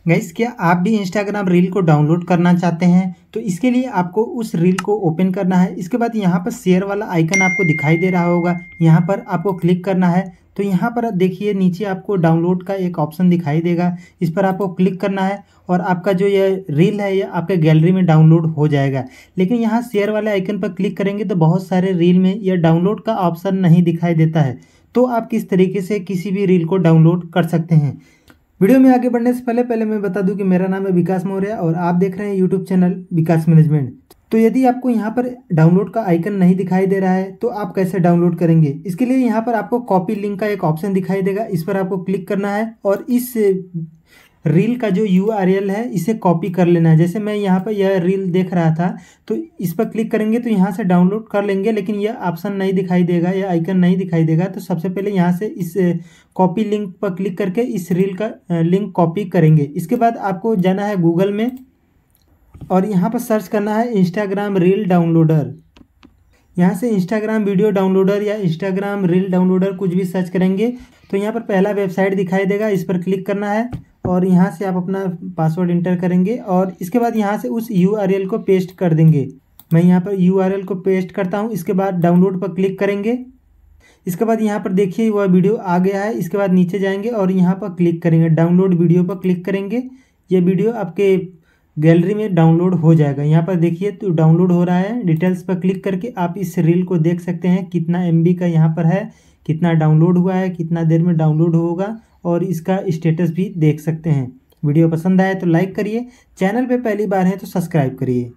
Guys, क्या आप भी इंस्टाग्राम रील को डाउनलोड करना चाहते हैं? तो इसके लिए आपको उस रील को ओपन करना है। इसके बाद यहाँ पर शेयर वाला आइकन आपको दिखाई दे रहा होगा, यहाँ पर आपको क्लिक करना है। तो यहाँ पर देखिए नीचे आपको डाउनलोड का एक ऑप्शन दिखाई देगा, इस पर आपको क्लिक करना है और आपका जो ये रील है ये आपके गैलरी में डाउनलोड हो जाएगा। लेकिन यहाँ शेयर वाले आइकन पर क्लिक करेंगे तो बहुत सारे रील में यह डाउनलोड का ऑप्शन नहीं दिखाई देता है। तो आप किस तरीके से किसी भी रील को डाउनलोड कर सकते हैं। वीडियो में आगे बढ़ने से पहले मैं बता दूं कि मेरा नाम है विकास मौर्य और आप देख रहे हैं यूट्यूब चैनल विकास मैनेजमेंट। तो यदि आपको यहाँ पर डाउनलोड का आइकन नहीं दिखाई दे रहा है तो आप कैसे डाउनलोड करेंगे? इसके लिए यहाँ पर आपको कॉपी लिंक का एक ऑप्शन दिखाई देगा, इस पर आपको क्लिक करना है और इस रील का जो URL है इसे कॉपी कर लेना है। जैसे मैं यहाँ पर यह रील देख रहा था तो इस पर क्लिक करेंगे तो यहाँ से डाउनलोड कर लेंगे, लेकिन यह ऑप्शन नहीं दिखाई देगा, यह आइकन नहीं दिखाई देगा। तो सबसे पहले यहाँ से इस कॉपी लिंक पर क्लिक करके इस रील का लिंक कॉपी करेंगे। इसके बाद आपको जाना है गूगल में और यहाँ पर सर्च करना है इंस्टाग्राम रील डाउनलोडर। यहाँ से इंस्टाग्राम वीडियो डाउनलोडर या इंस्टाग्राम रील डाउनलोडर कुछ भी सर्च करेंगे तो यहाँ पर पहला वेबसाइट दिखाई देगा, इस पर क्लिक करना है और यहाँ से आप अपना पासवर्ड इंटर करेंगे और इसके बाद यहाँ से उस URL को पेस्ट कर देंगे। मैं यहाँ पर URL को पेस्ट करता हूँ। इसके बाद डाउनलोड पर क्लिक करेंगे। इसके बाद यहाँ पर देखिए वह वीडियो आ गया है। इसके बाद नीचे जाएंगे और यहाँ पर क्लिक करेंगे, डाउनलोड वीडियो पर क्लिक करेंगे। ये वीडियो आपके गैलरी में डाउनलोड हो जाएगा। यहाँ पर देखिए तो डाउनलोड हो रहा है। डिटेल्स पर क्लिक करके आप इस रील को देख सकते हैं कितना MB का यहाँ पर है, कितना डाउनलोड हुआ है, कितना देर में डाउनलोड होगा और इसका स्टेटस भी देख सकते हैं। वीडियो पसंद आए तो लाइक करिए, चैनल पे पहली बार है तो सब्सक्राइब करिए।